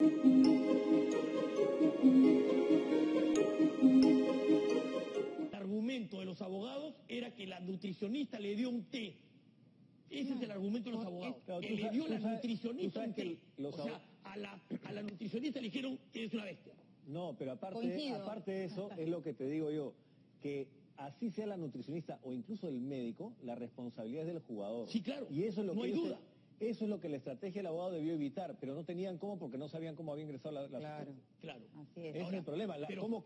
El argumento de los abogados era que la nutricionista le dio un té. Ese es el argumento de los abogados. Que le dio la nutricionista un té. O sea, a la nutricionista le dijeron que eres una bestia. No, pero aparte de eso, es lo que te digo yo, que así sea la nutricionista o incluso el médico, la responsabilidad es del jugador. Sí, claro. Y eso es lo no que hay duda. Eso es lo que la estrategia del abogado debió evitar, pero no tenían cómo porque no sabían cómo había ingresado la sustancia. Claro. Así es. Ese es el problema.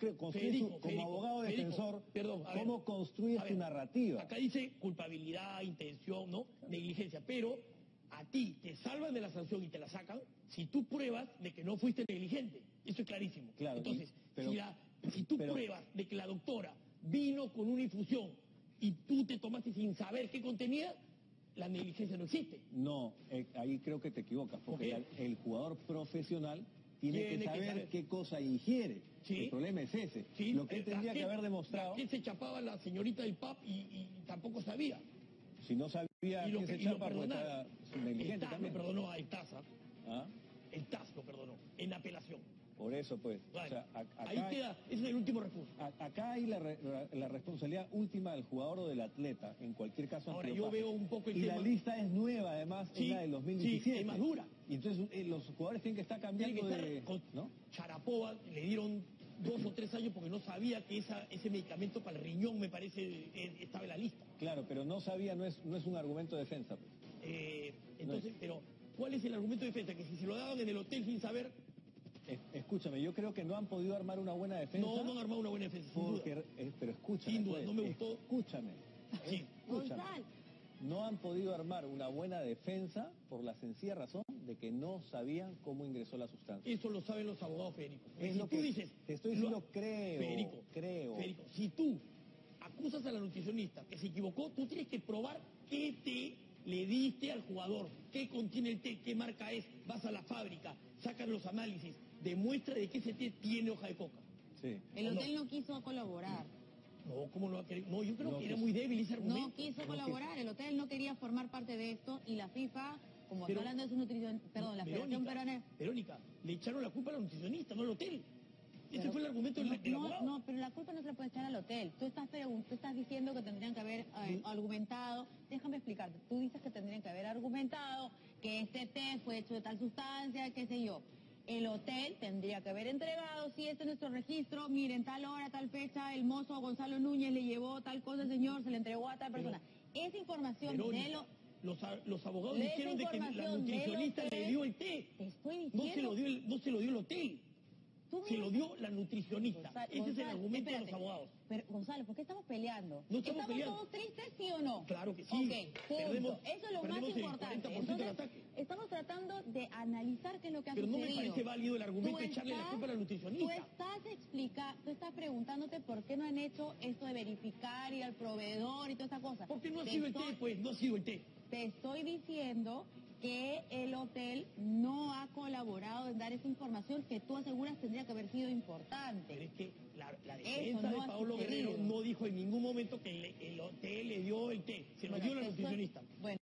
Como abogado defensor, ¿cómo construyes tu narrativa? Acá dice culpabilidad, intención, ¿no? Negligencia, pero a ti te salvan de la sanción y te la sacan si tú pruebas de que no fuiste negligente. Eso es clarísimo. Claro, entonces, si tú pruebas de que la doctora vino con una infusión y tú te tomaste sin saber qué contenía, la negligencia no existe. No, ahí creo que te equivocas, porque el jugador profesional tiene que saber qué cosa ingiere. Sí. El problema es ese. Sí. Lo que él tendría que haber demostrado... Que se chapaba la señorita del pub y tampoco sabía. Si no sabía quién se chapa, pues está negligente también. Lo perdonó a el TAS. ¿Ah? El TAS lo perdonó, en apelación. Por eso, pues. Bueno, o sea, ahí queda, ese es el último recurso. Acá hay la responsabilidad última del jugador o del atleta, en cualquier caso. Ahora, yo veo un poco el tema. Y la lista es nueva, además, sí, es la del 2017. Sí, es más dura. Y entonces los jugadores tienen que estar cambiando ¿no? Sharapova le dieron 2 o 3 años porque no sabía que ese medicamento para el riñón, me parece, estaba en la lista. Claro, pero no sabía, no es un argumento de defensa. Pues. Entonces, pero ¿cuál es el argumento de defensa? Que si se lo daban en el hotel sin saber... Escúchame, yo creo que no han podido armar una buena defensa. No han armado una buena defensa, sin duda. Pero escúchame. Sin duda, no me gustó. Escúchame. Sí. Gonzalo. No han podido armar una buena defensa por la sencilla razón de que no sabían cómo ingresó la sustancia. Eso lo saben los abogados, Federico. Es lo que tú dices. Te estoy diciendo creo. Federico, si tú acusas a la nutricionista que se equivocó, tú tienes que probar qué té le diste al jugador, qué contiene el té, qué marca es, vas a la fábrica, sacan los análisis, demuestra de que ese té tiene hoja de coca. Sí. El hotel no quiso colaborar. No, ¿cómo no va a querer? No, yo creo que era muy débil ese argumento. No quiso colaborar, el hotel no quería formar parte de esto y la FIFA, como está hablando de su nutrición, perdón, la Federación Peruana... Verónica, le echaron la culpa a la nutricionista, no al hotel. Ese fue el argumento del abogado. No, pero la culpa no se la puede echar al hotel. Tú estás diciendo que tendrían que haber argumentado. Déjame explicarte. Tú dices que tendrían que haber argumentado que este té fue hecho de tal sustancia, qué sé yo. El hotel tendría que haber entregado, sí, este es nuestro registro, miren, tal hora, tal fecha, el mozo Gonzalo Núñez le llevó tal cosa, señor, se le entregó a tal persona. Esa información Verónica, los abogados dijeron de que la nutricionista le dio el té. Te estoy diciendo... No se lo dio el hotel. Se lo dio la nutricionista. Ese es el argumento de los abogados. Pero, Gonzalo, ¿por qué estamos peleando? No estamos peleando. ¿Todos tristes, sí o no? Claro que sí. Ok, punto. Eso es lo más importante. Entonces, estamos tratando de analizar qué es lo que ha sucedido. Pero no me parece válido el argumento de echarle la culpa a la nutricionista. Tú estás preguntándote por qué no han hecho esto de verificar, ir al proveedor y toda esa cosa. Porque no ha sido el té, pues, no ha sido el té. Te estoy diciendo que el hotel no ha colaborado en dar esa información que tú aseguras tendría que haber sido importante. Pero es que la defensa de Paolo Guerrero no dijo en ningún momento que el hotel le dio el té, se lo dio la nutricionista. Bueno.